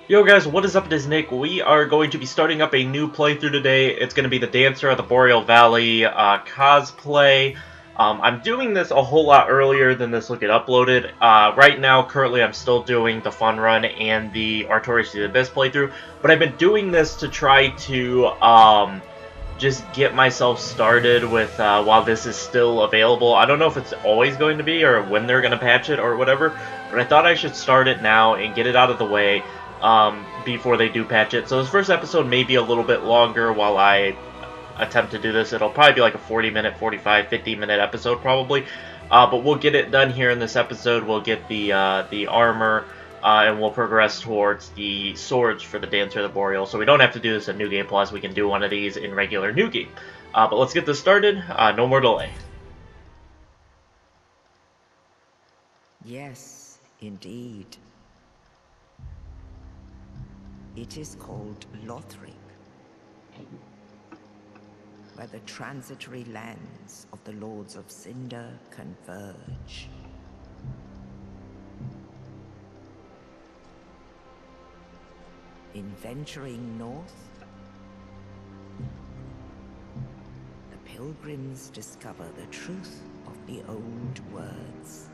Yo guys, what is up? It is Nick. We are going to be starting up a new playthrough today. It's going to be the Dancer of the Boreal Valley cosplay. I'm doing this a whole lot earlier than this will get uploaded. Right now, currently, I'm still doing the Fun Run and the Artorias of the Abyss playthrough, but I've been doing this to try to just get myself started with while this is still available. I don't know if it's always going to be or when they're going to patch it or whatever, but I thought I should start it now and get it out of the way before they do patch it. So this first episode may be a little bit longer while I attempt to do this. It'll probably be like a 40-minute, 45, 50-minute episode probably. But we'll get it done here in this episode. We'll get the armor, and we'll progress towards the swords for the Dancer of the Boreal. So we don't have to do this in New Game Plus. We can do one of these in regular New Game. But let's get this started. No more delay. Yes, indeed. It is called Lothric, where the transitory lands of the Lords of Cinder converge. In venturing north, the pilgrims discover the truth of the old words.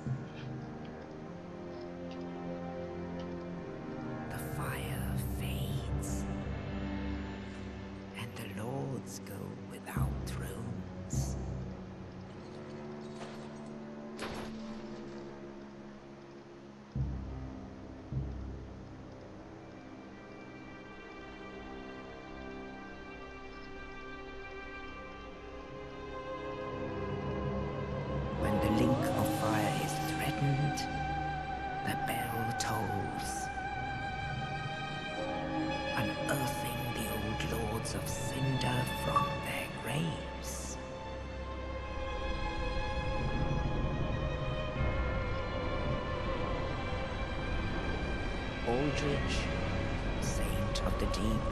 The fire fades, and the lords go without thrones. When the link of fire is threatened, the bell tolls, unearthing the old lords of Cinder from their graves. Aldrich, Saint of the Deep.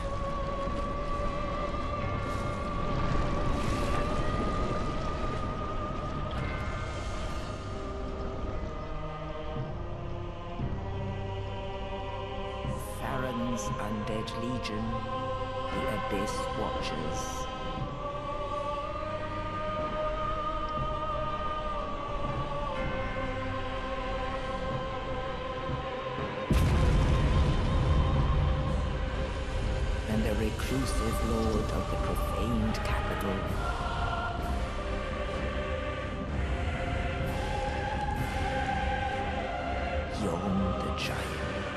Farron's Undead Legion, the Abyss Watchers. And the reclusive lord of the profaned capital. Yon the Giant.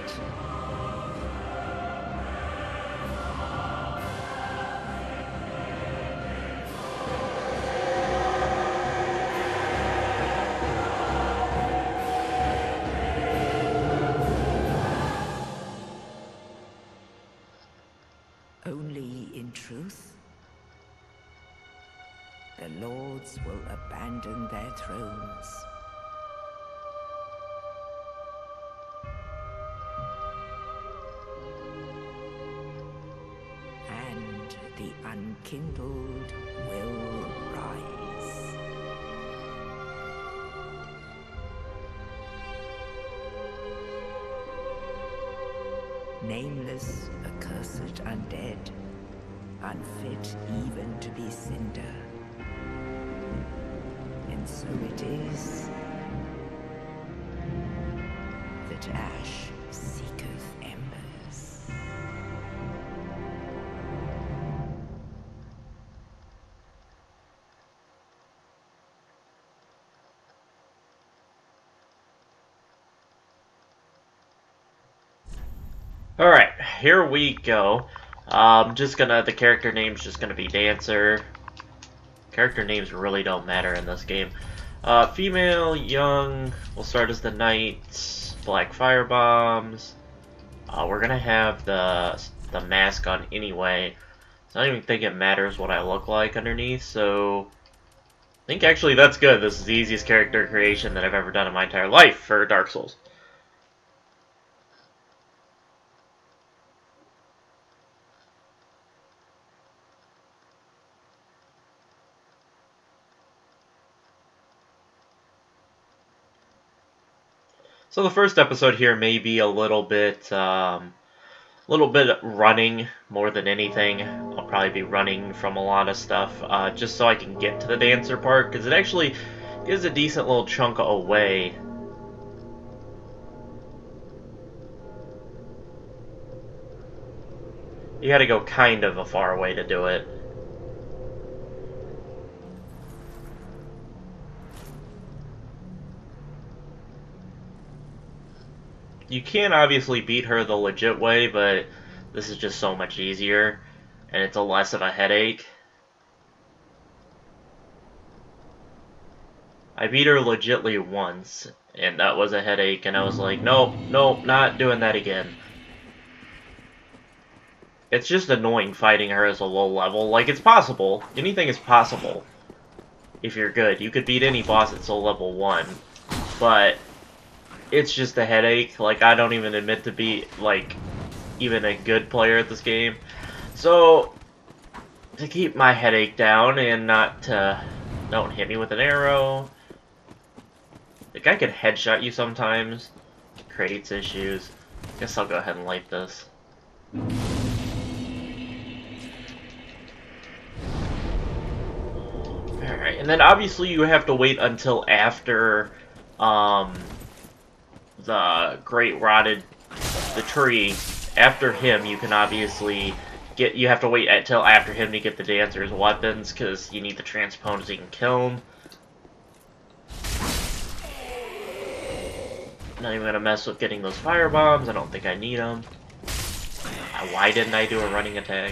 Only in truth, the lords will abandon their thrones. And the unkindled will rise. Nameless, accursed undead, unfit even to be Cinder. And so it is that ash seeketh embers. Alright, here we go. The character name's just gonna be Dancer. Character names really don't matter in this game. Female, young, we'll start as the Knight, black fire bombs. We're gonna have the mask on anyway, so I don't even think it matters what I look like underneath, so I think actually that's good. This is the easiest character creation that I've ever done in my entire life for Dark Souls. So the first episode here may be a little bit little bit of running more than anything. I'll probably be running from a lot of stuff, just so I can get to the dancer part, because it actually is a decent little chunk away. You gotta go kind of a far way to do it. You can obviously beat her the legit way, but this is just so much easier, and it's a less of a headache. I beat her legitly once, and that was a headache, and I was like, nope, nope, not doing that again. It's just annoying fighting her as a low level. Like, it's possible. Anything is possible. If you're good. You could beat any boss at soul level 1. But it's just a headache. Like, I don't even admit to be, like, even a good player at this game. So, to keep my headache down and not to... Don't hit me with an arrow. The guy could headshot you sometimes. Creates issues. Guess I'll go ahead and light this. Alright, and then obviously you have to wait until after the Great Rotted, the tree. After him, you can obviously get, you have to wait until after him to get the dancer's weapons, because you need the transpone so you can kill him. Not even gonna mess with getting those fire bombs, I don't think I need them. Why didn't I do a running attack?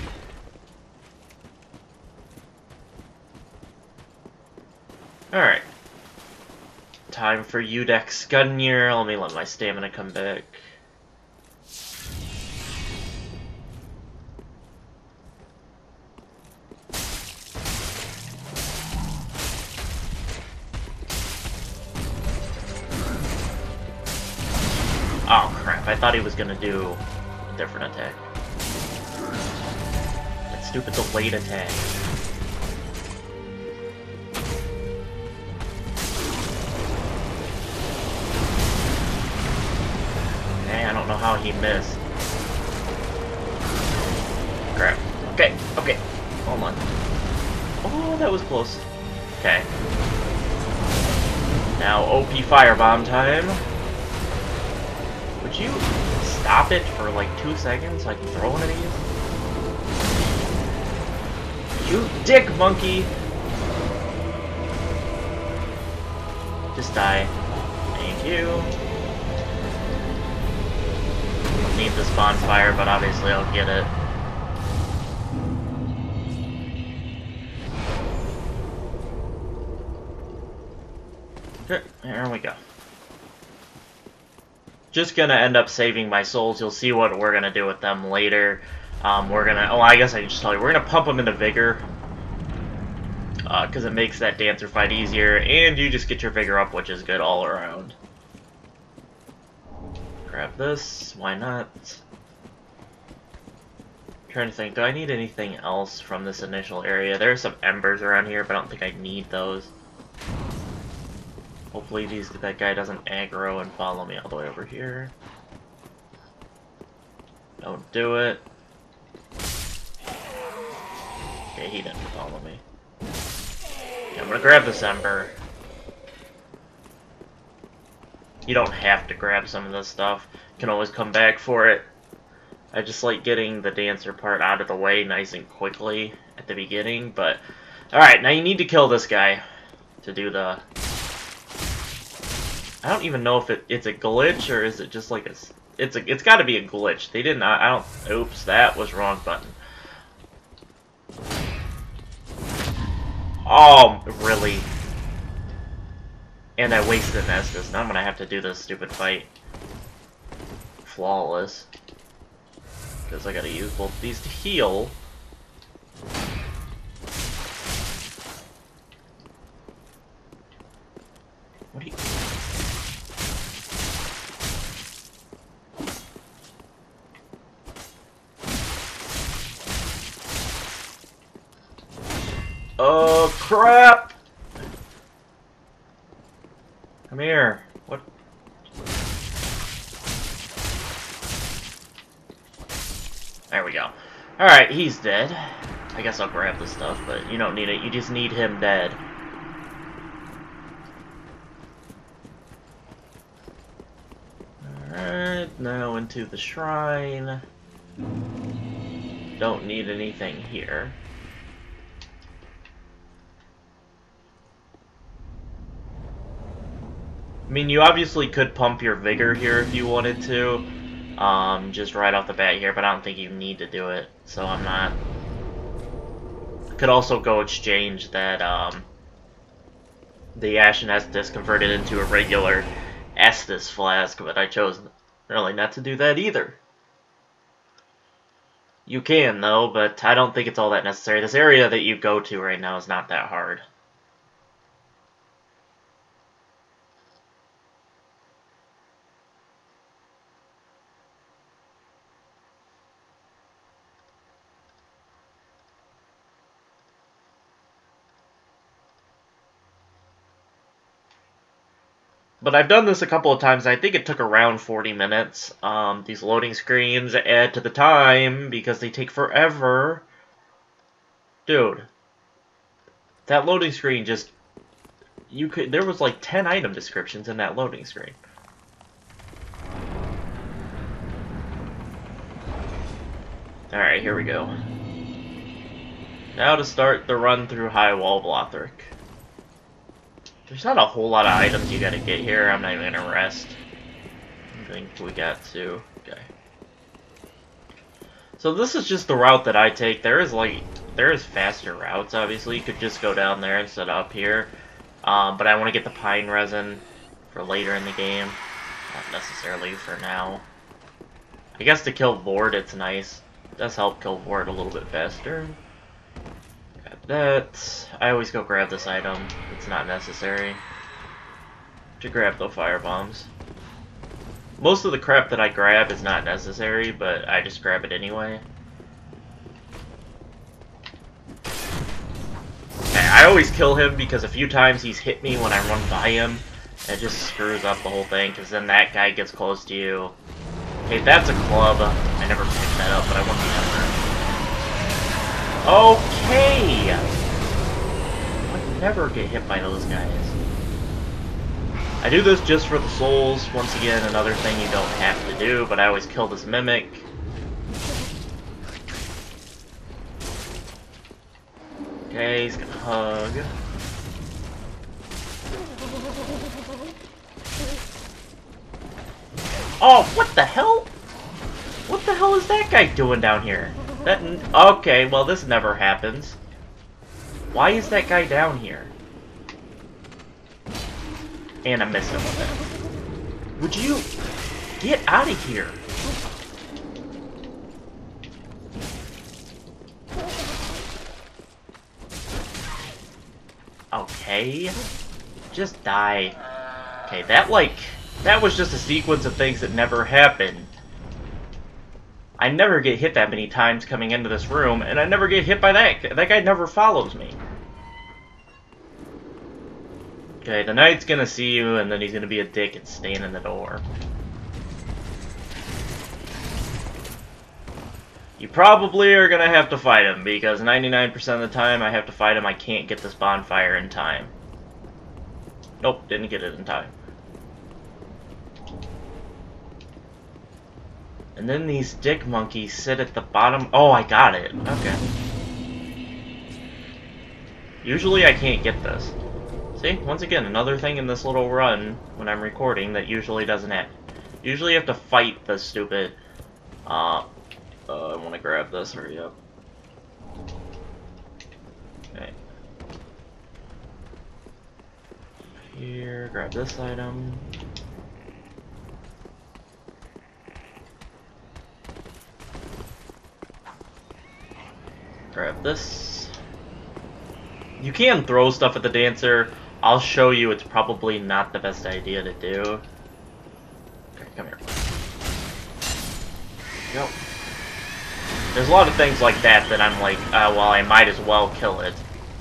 Alright. Time for Udex Gungnir. Let me let my stamina come back. Oh crap, I thought he was gonna do a different attack. That stupid delayed attack. I don't know how he missed. Crap. Okay, okay. Hold on. Oh, that was close. Okay. Now OP Firebomb time. Would you stop it for like 2 seconds so I can throw one of these? You dick monkey! Just die. Thank you. Need this bonfire, but obviously I'll get it. Okay, there we go. Just gonna end up saving my souls. You'll see what we're gonna do with them later. We're gonna, oh, I guess I can just tell you, we're gonna pump them into Vigor. Because it makes that dancer fight easier, and you just get your Vigor up, which is good all around. Grab this, why not? Trying to think, do I need anything else from this initial area? There are some embers around here, but I don't think I need those. Hopefully that guy doesn't aggro and follow me all the way over here. Don't do it. Okay, he didn't follow me. Okay, I'm gonna grab this ember. You don't have to grab some of this stuff. You can always come back for it. I just like getting the dancer part out of the way nice and quickly at the beginning, but... Alright, now you need to kill this guy to do the... I don't even know if it's a glitch, or is it just like a... It's gotta be a glitch. They didn't... I don't... Oops, that was wrong button. Oh, really? And I wasted an Estus. Now I'm gonna have to do this stupid fight. Flawless. Because I gotta use both these to heal. What do you... Oh, crap! Come here. What? There we go. Alright, he's dead. I guess I'll grab the stuff, but you don't need it. You just need him dead. Alright, now into the shrine. Don't need anything here. I mean, you obviously could pump your vigor here if you wanted to. Just right off the bat here, but I don't think you need to do it, so I'm not. Could also go exchange that, the Ashen Estus converted into a regular Estus flask, but I chose really not to do that either. You can, though, but I don't think it's all that necessary. This area that you go to right now is not that hard. But I've done this a couple of times, and I think it took around 40 minutes. These loading screens add to the time, because they take forever. Dude. That loading screen just... there was like 10 item descriptions in that loading screen. Alright, here we go. Now to start the run through High Wall Lothric. There's not a whole lot of items you gotta get here. I'm not even gonna rest. I think we got to. Okay. So this is just the route that I take. There is faster routes, obviously. You could just go down there instead of up here. But I want to get the pine resin for later in the game. Not necessarily for now. I guess to kill Vord, it's nice. It does help kill Vord a little bit faster. That I always go grab this item. It's not necessary to grab the fire bombs. Most of the crap that I grab is not necessary, but I just grab it anyway. I always kill him because a few times he's hit me when I run by him. It just screws up the whole thing, because then that guy gets close to you. Okay, that's a club. I never picked that up, but I want the hammer. Okay! I never get hit by those guys. I do this just for the souls. Once again, another thing you don't have to do, but I always kill this mimic. Okay, he's gonna hug. Oh, what the hell? What the hell is that guy doing down here? Okay, well this never happens. Why is that guy down here? And I'm missing with it. Would you get out of here? Okay. Just die. Okay, that was just a sequence of things that never happened. I never get hit that many times coming into this room, and I never get hit by that. That guy never follows me. Okay, the knight's gonna see you, and then he's gonna be a dick and stand in the door. You probably are gonna have to fight him, because 99% of the time I have to fight him, I can't get this bonfire in time. Nope, didn't get it in time. And then these dick monkeys sit at the bottom. Oh, I got it. Okay. Usually I can't get this. See? Once again, another thing in this little run when I'm recording that usually doesn't happen. Usually you have to fight the stupid... I want to grab this. Hurry up. Okay. Here, grab this item. Grab this. You can throw stuff at the dancer. I'll show you it's probably not the best idea to do. Okay, come here. Go. There's a lot of things like that that I'm like, well, I might as well kill it.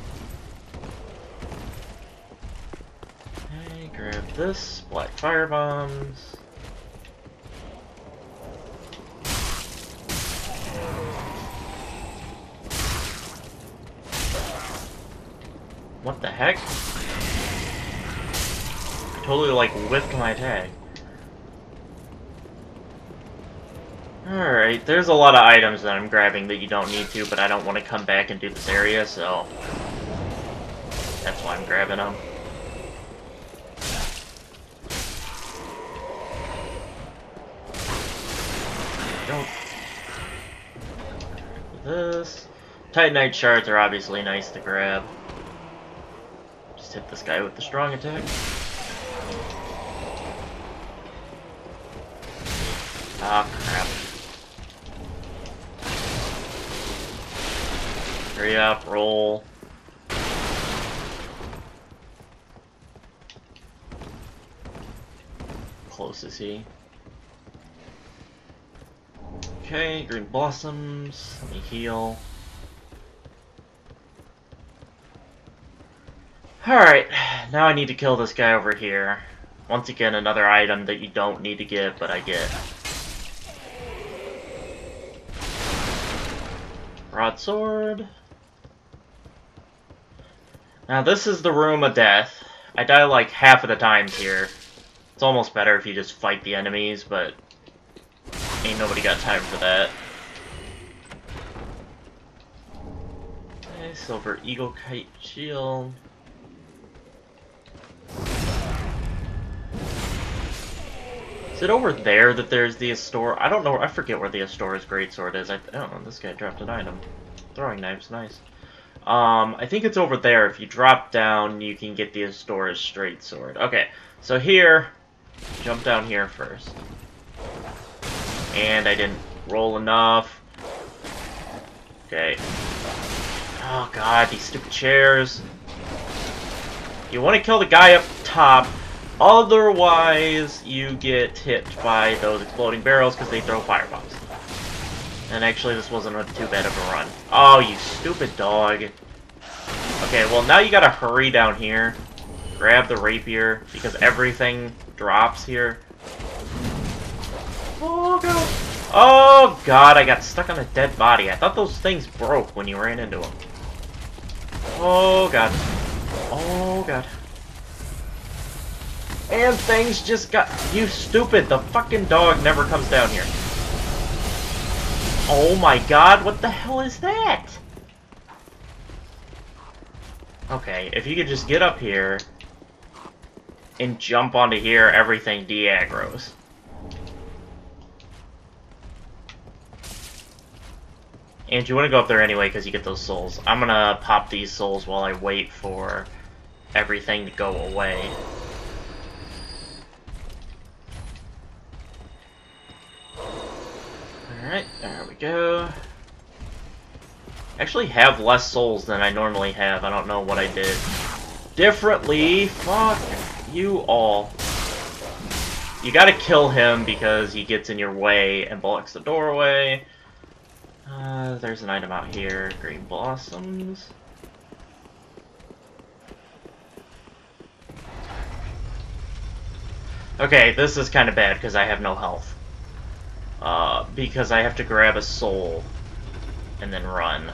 Okay, grab this. Black fire bombs. What the heck? I totally, like, whiffed my attack. Alright, there's a lot of items that I'm grabbing that you don't need to, but I don't want to come back and do this area, so... that's why I'm grabbing them. Don't... this... Titanite shards are obviously nice to grab. Just hit this guy with the strong attack. Ah, crap. Hurry up, roll. Close is he? Okay, green blossoms. Let me heal. Alright, now I need to kill this guy over here. Once again, another item that you don't need to get, but I get. Broadsword. Now this is the room of death. I die like half of the times here. It's almost better if you just fight the enemies, but ain't nobody got time for that. Okay, silver eagle kite shield. Is it over there that there's the Astor? I don't know. I forget where the Astor's greatsword is. I don't know. This guy dropped an item. Throwing knives, nice. I think it's over there. If you drop down, you can get the Astor's straight sword. Okay, so here, jump down here first. And I didn't roll enough. Okay. Oh god, these stupid chairs. You want to kill the guy up top. Otherwise, you get hit by those exploding barrels because they throw firebombs. And actually, this wasn't too bad of a run. Oh, you stupid dog. Okay, well, now you gotta hurry down here. Grab the rapier, because everything drops here. Oh, God. Oh, God, I got stuck on a dead body. I thought those things broke when you ran into them. Oh, God. Oh, God. And things just got... you stupid! The fucking dog never comes down here. Oh my god, what the hell is that? Okay, if you could just get up here and jump onto here, everything de-aggros. And you want to go up there anyway because you get those souls. I'm gonna pop these souls while I wait for everything to go away. Alright, there we go. Actually have less souls than I normally have. I don't know what I did differently. Fuck you all. You gotta kill him because he gets in your way and blocks the doorway. There's an item out here. Green blossoms. Okay, this is kind of bad because I have no health. Because I have to grab a soul and then run.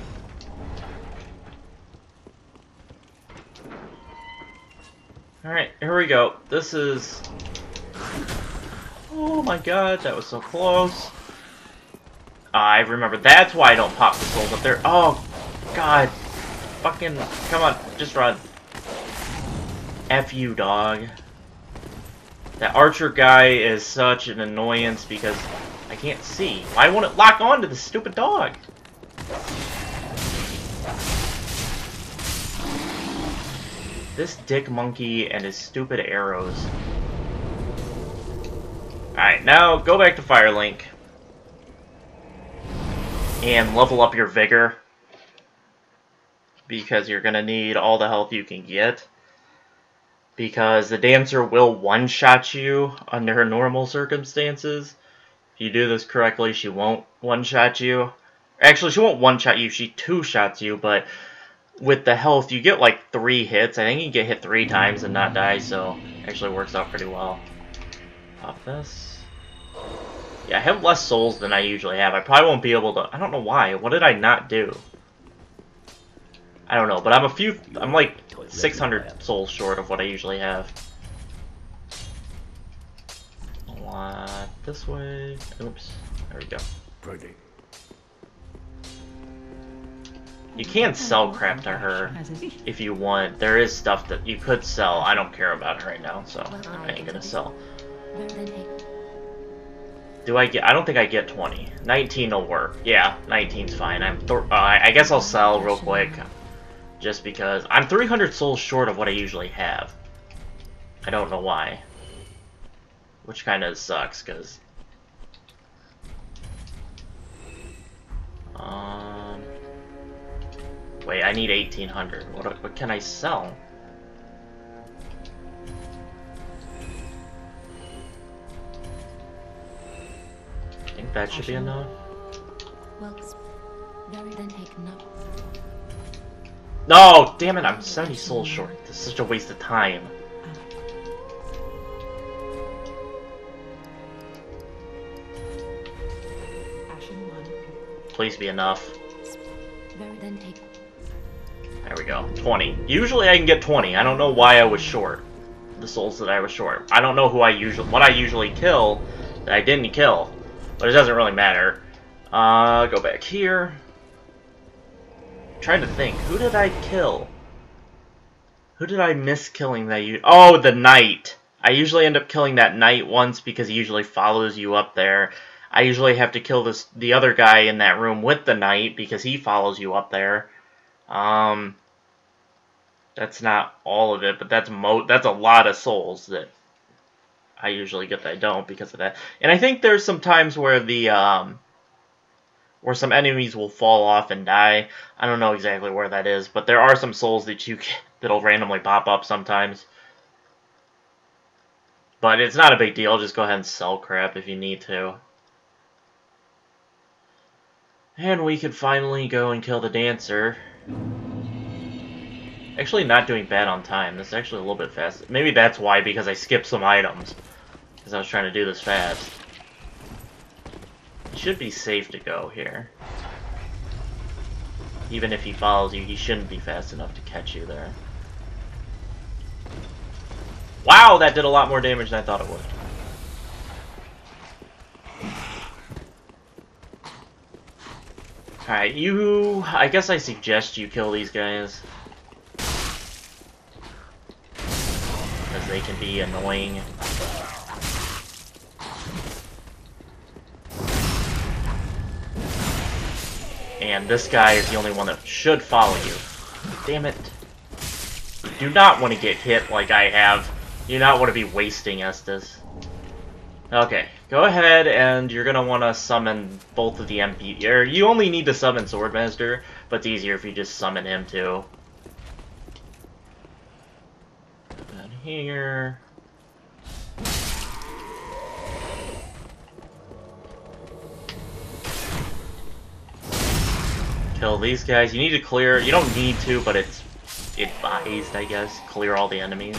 Alright, here we go. This is... oh my god, that was so close. I remember, that's why I don't pop the souls up there. Oh, god. Fucking, come on, just run. F you, dog. That archer guy is such an annoyance because I can't see. Why won't it lock on to the stupid dog? This dick monkey and his stupid arrows. Alright, now go back to Firelink. And level up your vigor. Because you're gonna need all the health you can get. Because the Dancer will one-shot you under normal circumstances. If you do this correctly, she won't one-shot you. Actually, she won't one-shot you, she two-shots you, but with the health, you get like 3 hits. I think you can get hit 3 times and not die, so it actually works out pretty well. Pop this. Yeah, I have less souls than I usually have. I probably won't be able to... I don't know why. What did I not do? I don't know, but I'm like 600 souls short of what I usually have. This way. Oops. There we go. You can sell crap to her if you want. There is stuff that you could sell. I don't care about it right now, so I ain't gonna sell. Do I get? I don't think I get 20. 19 will work. Yeah, 19's fine. I guess I'll sell real quick, just because I'm 300 souls short of what I usually have. I don't know why, which kind of sucks, cause. Wait, I need 1800. What can I sell? I think that should be enough. No, damn it! I'm 70 souls short. This is such a waste of time. Please be enough. There we go. 20. Usually I can get 20. I don't know why I was short. The souls that I was short. I don't know what I usually kill that I didn't kill. But it doesn't really matter. Go back here. I'm trying to think. Who did I kill? Who did I miss killing that Oh, the knight. I usually end up killing that knight once because he usually follows you up there. I usually have to kill the other guy in that room with the knight because he follows you up there. That's not all of it, but that's a lot of souls that I usually get that I don't because of that. And I think there's some times where where some enemies will fall off and die. I don't know exactly where that is, but there are some souls that that'll randomly pop up sometimes. But it's not a big deal. Just go ahead and sell crap if you need to. And we could finally go and kill the dancer. Actually not doing bad on time. This is actually a little bit fast. Maybe that's why, because I skipped some items. Because I was trying to do this fast. It should be safe to go here. Even if he follows you, he shouldn't be fast enough to catch you there. Wow, that did a lot more damage than I thought it would. Alright, I guess I suggest you kill these guys. Because they can be annoying. And this guy is the only one that should follow you. Damn it. You do not want to get hit like I have. You do not want to be wasting Estus. Okay, go ahead and you're going to want to summon both of the MP. You only need to summon Swordmaster, but it's easier if you just summon him too. And here. Kill these guys. You need to clear. You don't need to, but it's advised, I guess. Clear all the enemies.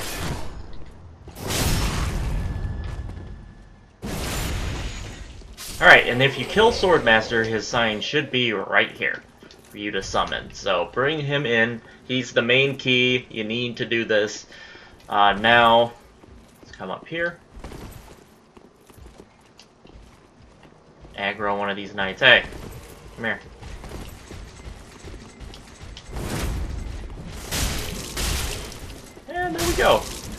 Alright, and if you kill Swordmaster, his sign should be right here for you to summon. So bring him in. He's the main key. You need to do this. Now, let's come up here. Aggro one of these knights. Hey, come here. And there we go.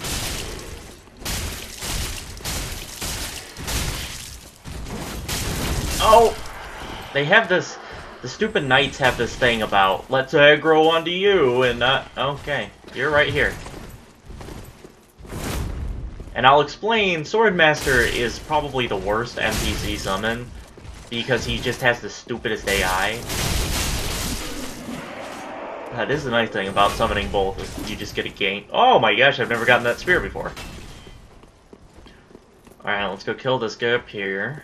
Oh! They have this... The stupid knights have this thing about, let's aggro onto you, and okay, you're right here. And I'll explain, Swordmaster is probably the worst NPC summon, because he just has the stupidest AI. That is the nice thing about summoning both, is you just get a gain. Oh my gosh, I've never gotten that spear before. Alright, let's go kill this guy up here.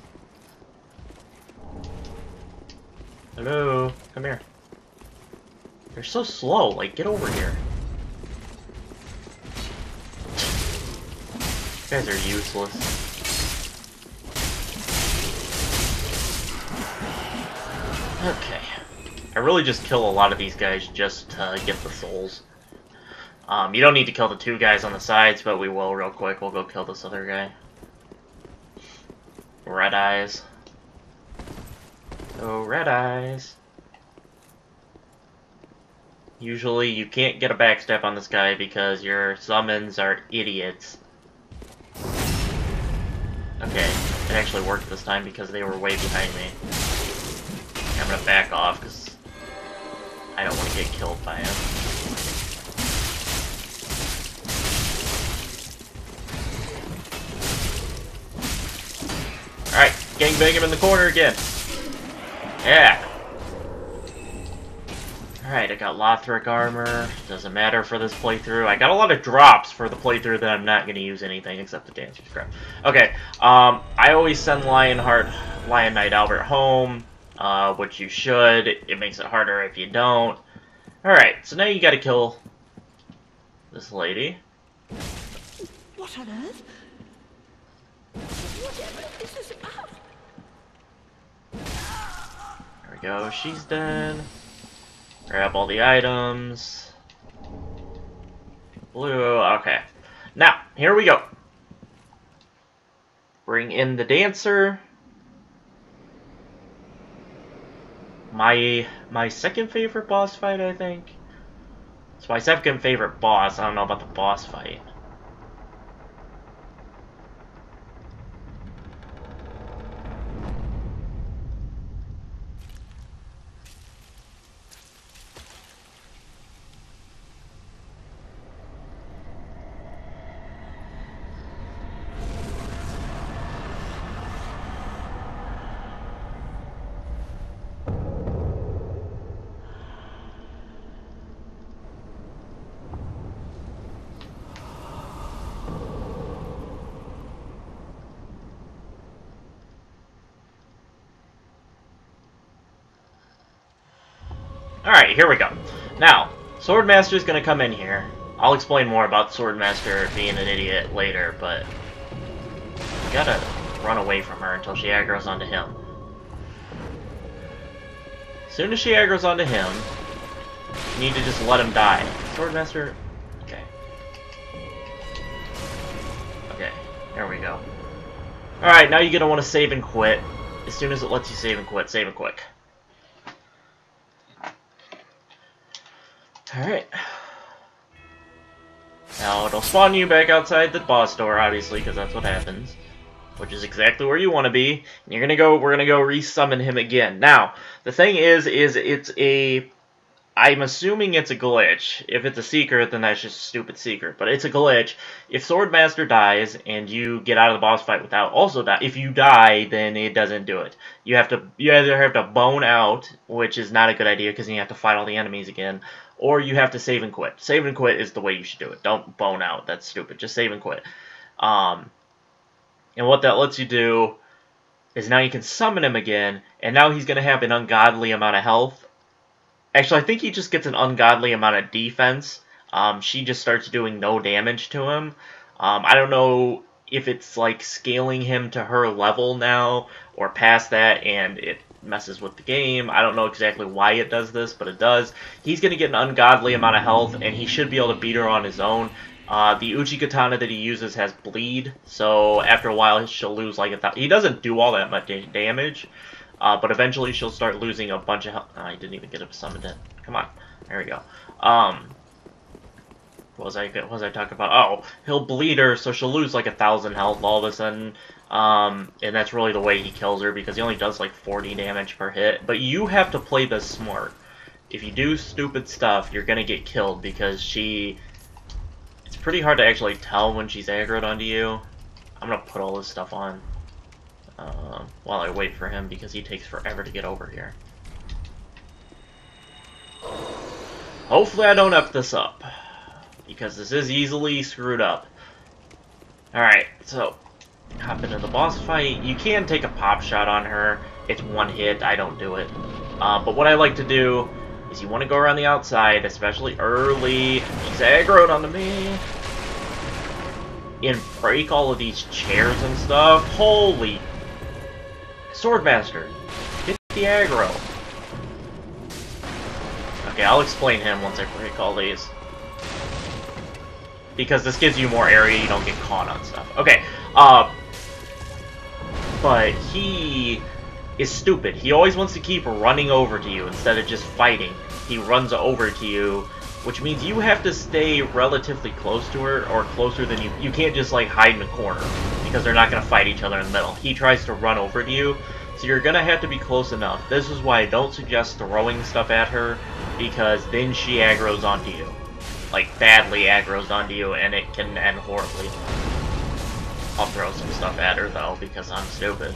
Hello, come here. You're so slow, like, get over here. You guys are useless. Okay. I really just kill a lot of these guys just to get the souls. You don't need to kill the 2 guys on the sides, but we will real quick. We'll go kill this other guy. Red Eyes. Oh, Red Eyes. Usually you can't get a backstep on this guy because your summons are idiots. Okay, it actually worked this time because they were way behind me. I'm gonna back off because I don't want to get killed by him. Alright, gangbang him in the corner again. Yeah. Alright, I got Lothric armor. Doesn't matter for this playthrough. I got a lot of drops for the playthrough that I'm not going to use anything except the Dancer's Scrap. Okay, I always send Lion Knight Albert home, which you should. It makes it harder if you don't. Alright, so now you gotta kill this lady. What on earth? Whatever is this about? There we go, she's dead. Grab all the items. Blue, okay. Now, here we go. Bring in the Dancer. My second favorite boss fight, I think. It's my second favorite boss. I don't know about the boss fight. Alright, here we go. Now, Swordmaster's gonna come in here. I'll explain more about Swordmaster being an idiot later, but you gotta run away from her until she aggroes onto him. As soon as she aggroes onto him, you need to just let him die. Swordmaster... Okay. Okay, there we go. Alright, now you're gonna want to save and quit. As soon as it lets you save and quit, save and quick. Alright. Now, it'll spawn you back outside the boss door, obviously, because that's what happens. Which is exactly where you want to be. And we're gonna go resummon him again. Now, the thing is it's a... I'm assuming it's a glitch. If it's a secret, then that's just a stupid secret. But it's a glitch. If Swordmaster dies, and you get out of the boss fight without also die, if you die, then it doesn't do it. You either have to bone out, which is not a good idea, because you have to fight all the enemies again, or you have to save and quit. Save and quit is the way you should do it. Don't bone out. That's stupid. Just save and quit. And what that lets you do is now you can summon him again, and now he's going to have an ungodly amount of health. Actually, I think he just gets an ungodly amount of defense. She just starts doing no damage to him. I don't know if it's like scaling him to her level now, or past that, and it messes with the game. I don't know exactly why it does this, but it does. He's going to get an ungodly amount of health, and he should be able to beat her on his own. The Uchi Katana that he uses has bleed, so after a while she'll lose like he doesn't do all that much damage, but eventually she'll start losing a bunch of health. I didn't even get him summoned in. Come on. There we go. What was I talking about? Oh, he'll bleed her, so she'll lose like 1,000 health all of a sudden. And that's really the way he kills her, because he only does like 40 damage per hit. But you have to play this smart. If you do stupid stuff, you're gonna get killed, because it's pretty hard to actually tell when she's aggroed onto you. I'm gonna put all this stuff on while I wait for him, because he takes forever to get over here. Hopefully I don't F this up, because this is easily screwed up. Alright, so hop into the boss fight. You can take a pop shot on her. It's one hit. I don't do it. But what I like to do is you want to go around the outside, especially early. She's aggroed onto me. And break all of these chairs and stuff. Holy... Swordmaster, get the aggro. Okay, I'll explain him once I break all these. because this gives you more area, you don't get caught on stuff. Okay, but he is stupid. He always wants to keep running over to you instead of just fighting. He runs over to you, which means you have to stay relatively close to her, or closer than you. You can't just, like, hide in a corner, because they're not going to fight each other in the middle. He tries to run over to you, so you're going to have to be close enough. This is why I don't suggest throwing stuff at her, because then she aggroes onto you. Like, badly aggroes onto you, and it can end horribly. I'll throw some stuff at her, though, because I'm stupid.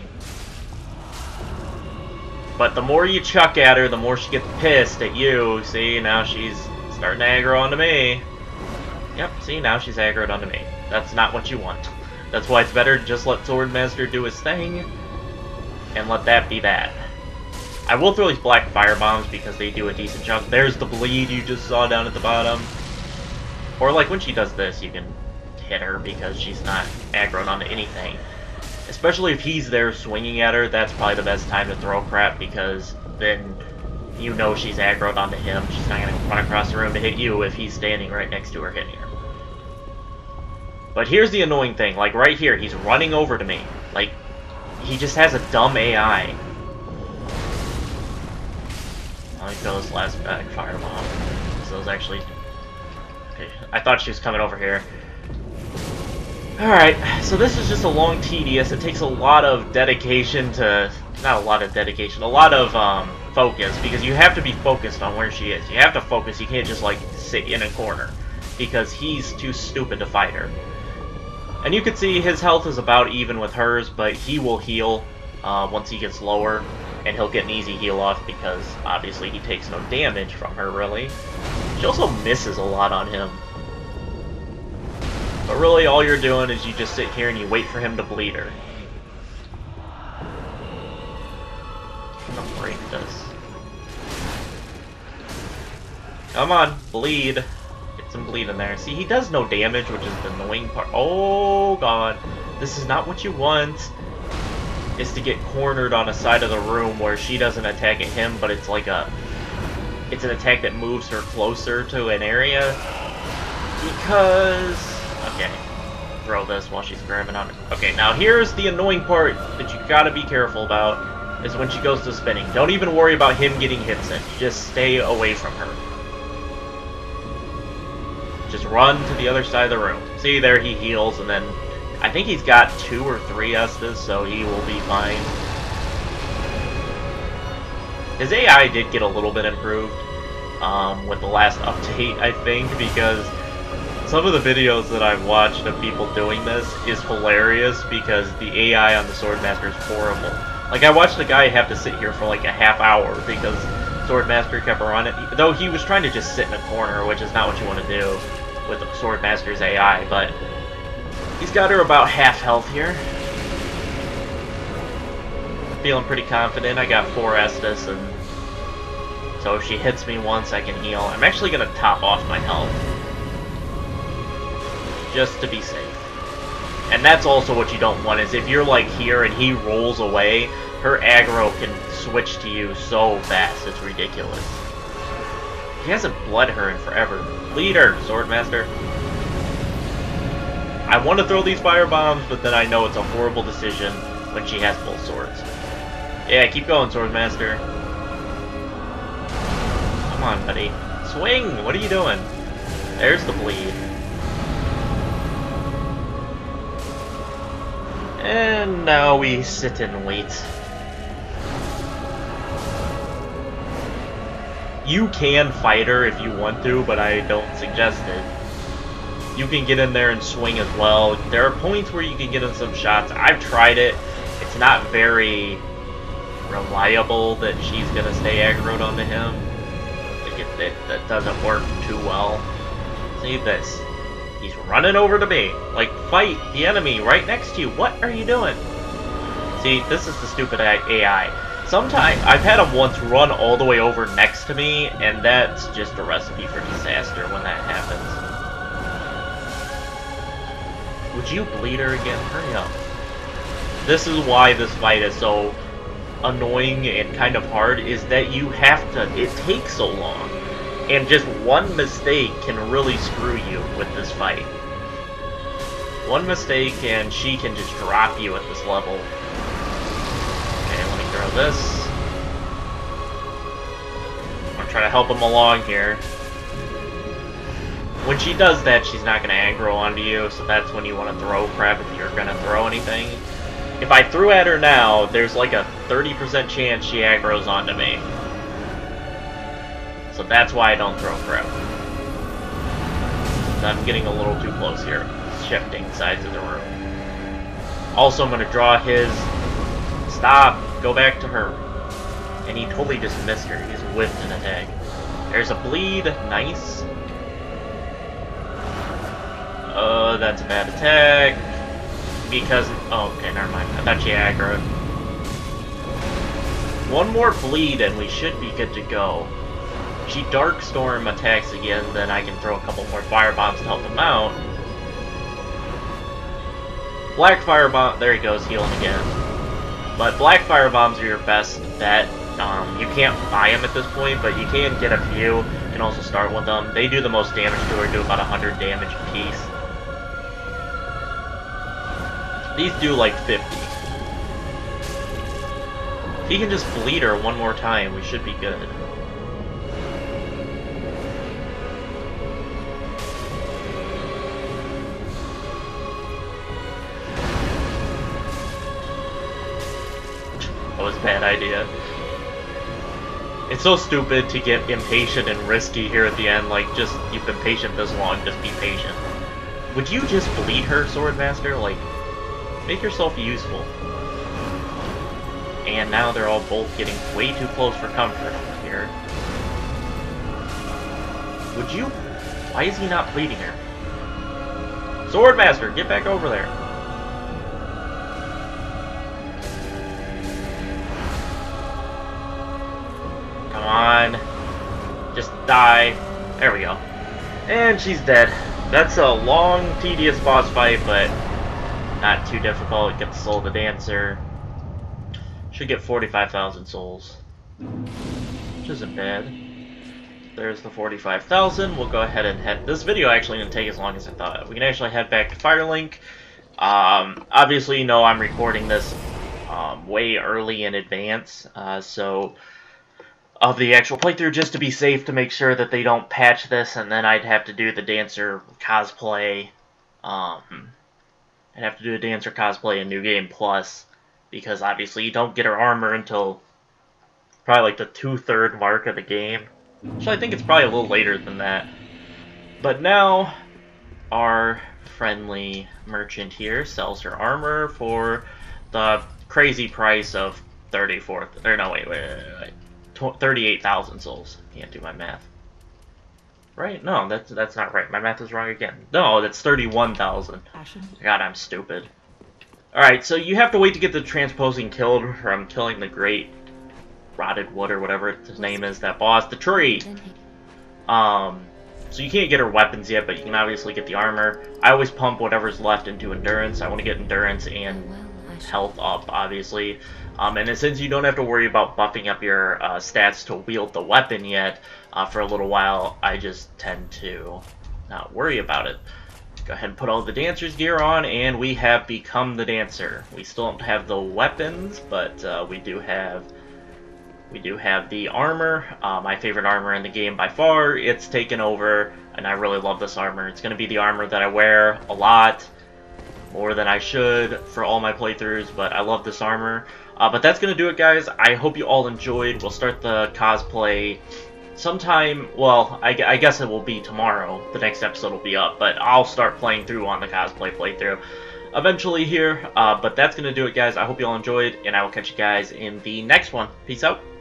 But the more you chuck at her, the more she gets pissed at you. See, now she's starting to aggro onto me. Yep, see, now she's aggroed onto me. That's not what you want. That's why it's better to just let Swordmaster do his thing, and let that be that. I will throw these black fire bombs because they do a decent chunk. There's the bleed you just saw down at the bottom. Or like when she does this, you can hit her because she's not aggroed onto anything. Especially if he's there swinging at her, that's probably the best time to throw crap, because then you know she's aggroed onto him. She's not going to run across the room to hit you if he's standing right next to her hitting her. But here's the annoying thing, like right here, he's running over to me. Like, he just has a dumb AI. Let me throw this last back firebomb. So it was actually... Okay, I thought she was coming over here. Alright, so this is just a long tedious. It takes a lot of dedication to... Not a lot of dedication, a lot of focus, because you have to be focused on where she is. You have to focus, you can't just like sit in a corner, because he's too stupid to fight her. And you can see his health is about even with hers, but he will heal once he gets lower, and he'll get an easy heal off because obviously he takes no damage from her, really. She also misses a lot on him. But really, all you're doing is you just sit here and you wait for him to bleed her. I'm gonna break this. Come on, bleed. Get some bleed in there. See, he does no damage, which is the annoying part. Oh, God. This is not what you want. Is to get cornered on a side of the room where she doesn't attack at him, but it's like a... It's an attack that moves her closer to an area. Because... Okay, throw this while she's grabbing on it. Okay, now here's the annoying part that you gotta be careful about, is when she goes to spinning. Don't even worry about him getting hits in. Just stay away from her. Just run to the other side of the room. See, there he heals, and then I think he's got 2 or 3 Estus, so he will be fine. His AI did get a little bit improved with the last update, I think, because some of the videos that I've watched of people doing this is hilarious because the AI on the Swordmaster is horrible. Like, I watched a guy have to sit here for like a half hour because Swordmaster kept running, though he was trying to just sit in a corner, which is not what you want to do with the Swordmaster's AI, but he's got her about half health here. Feeling pretty confident. I got 4 Estus, and so if she hits me once, I can heal. I'm actually going to top off my health, just to be safe. And that's also what you don't want, is if you're like here and he rolls away, her aggro can switch to you so fast, it's ridiculous. He hasn't bled her in forever. Bleed her, Swordmaster. I want to throw these fire bombs, but then I know it's a horrible decision when she has full swords. Yeah, keep going, Swordmaster. Come on, buddy. Swing! What are you doing? There's the bleed. And now we sit and wait. You can fight her if you want to, but I don't suggest it. You can get in there and swing as well. There are points where you can get in some shots. I've tried it. It's not very reliable that she's going to stay aggroed onto him. That doesn't work too well. See this. He's running over to me. Like, fight the enemy right next to you. What are you doing? See, this is the stupid AI. Sometimes, I've had him once run all the way over next to me, and that's just a recipe for disaster when that happens. Would you bleed her again? Hurry up. This is why this fight is so annoying and kind of hard, is that you have to, it takes so long. And just one mistake can really screw you with this fight. One mistake and she can just drop you at this level. Okay, let me throw this. I'm gonna try to help him along here. When she does that, she's not gonna aggro onto you, so that's when you want to throw crap if you're gonna throw anything. If I threw at her now, there's like a 30% chance she aggro's onto me. So that's why I don't throw crap. I'm getting a little too close here, shifting sides of the room. Also, I'm going to draw his... Stop! Go back to her. And he totally just missed her. He's whiffed an attack. There's a bleed. Nice. That's a bad attack. Because... Oh, okay, never mind. I thought she aggroed. One more bleed and we should be good to go. If she Dark Storm attacks again, then I can throw a couple more Fire Bombs to help him out. Black Fire Bomb... There he goes, healing again. But Black Fire Bombs are your best bet. You can't buy them at this point, but you can get a few. You can also start with them. They do the most damage to her, do about 100 damage a piece. These do like 50. If he can just bleed her one more time, we should be good. That was a bad idea. It's so stupid to get impatient and risky here at the end, like, just, you've been patient this long, just be patient. Would you just bleed her, Swordmaster? Like, make yourself useful. And now they're all both getting way too close for comfort over here. Would you? Why is he not bleeding her? Swordmaster, get back over there. Come on. Just die. There we go. And she's dead. That's a long, tedious boss fight, but not too difficult. Get the soul of the dancer. Should get 45,000 souls. Which isn't bad. There's the 45,000. We'll go ahead and head... This video actually didn't take as long as I thought. We can actually head back to Firelink. Obviously, you know I'm recording this way early in advance. So... of the actual playthrough, just to be safe, to make sure that they don't patch this, and then I'd have to do the Dancer cosplay. I'd have to do a Dancer cosplay in New Game Plus, because obviously you don't get her armor until probably like the 2/3 mark of the game. So I think it's probably a little later than that. But now, our friendly merchant here sells her armor for the crazy price of 38,000 souls. Can't do my math. Right? No, that's not right. My math is wrong again. No, that's 31,000. God, I'm stupid. Alright, so you have to wait to get the transposing killed from killing the Great Rotted Wood or whatever his name is, that boss, the tree. So you can't get her weapons yet, but you can obviously get the armor. I always pump whatever's left into endurance. I want to get endurance and health up, obviously. And since you don't have to worry about buffing up your stats to wield the weapon yet for a little while, I just tend to not worry about it. Go ahead and put all the Dancer's gear on, and we have become the Dancer. We still don't have the weapons, but we do have the armor. My favorite armor in the game by far. It's taken over, and I really love this armor. It's going to be the armor that I wear a lot, more than I should for all my playthroughs, but I love this armor. But that's going to do it, guys. I hope you all enjoyed. We'll start the cosplay sometime, well, I guess it will be tomorrow. The next episode will be up, but I'll start playing through on the cosplay playthrough eventually here. But that's going to do it, guys. I hope you all enjoyed, and I will catch you guys in the next one. Peace out.